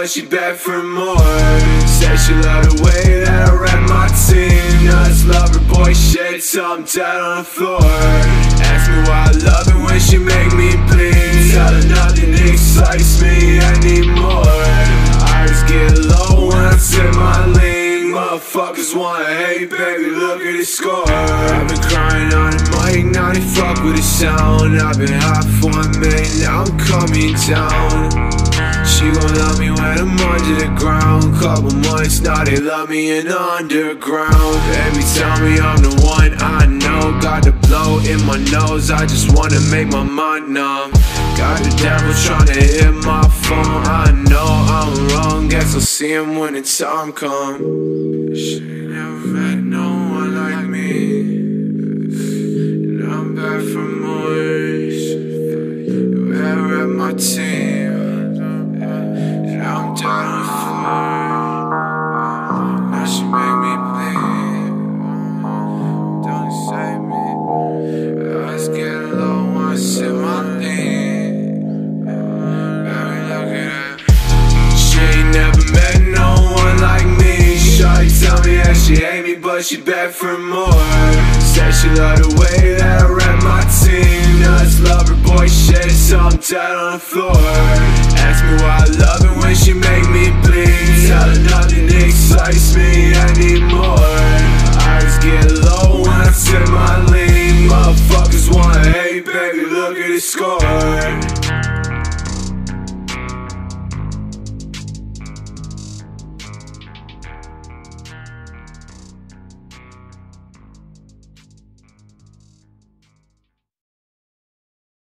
but she back for more. Said she loved the way that I rap my team. Now it's lover boy shit till I'm dead on the floor. Ask me why I love it when she make me bleed. Tell her nothing excites me anymore. I just get low when I take my lean. Motherfuckers wanna hate, baby, look at the score. I've been crying on the mic, now they fuck with the sound. I've been hot for a minute, now I'm coming down. She gon' love me when I'm under the ground. Couple months, now they love me in the underground. Baby, tell me I'm the one, I know. Got the blow in my nose, I just wanna make my mind numb. Got the devil tryna hit my phone. I know I'm wrong, guess I'll see him when the time comes. She never met no one like me, and I'm back for more. You ever at my team, and I'm down on the floor. Now she make me bleed, don't save me. I just get low when I sip my lean. Baby, look at that. She ain't never met no one like me. Shawty tell me that she hate me, but she back for more. Said she loved the way that I rap my team. Now it's lover boy shit, so I'm dead on the floor. Ask me why I love it when she make me bleed. Tell her nothing excites me anymore. I just get low when I take my lean. Motherfuckers wanna hate, baby, look at the score.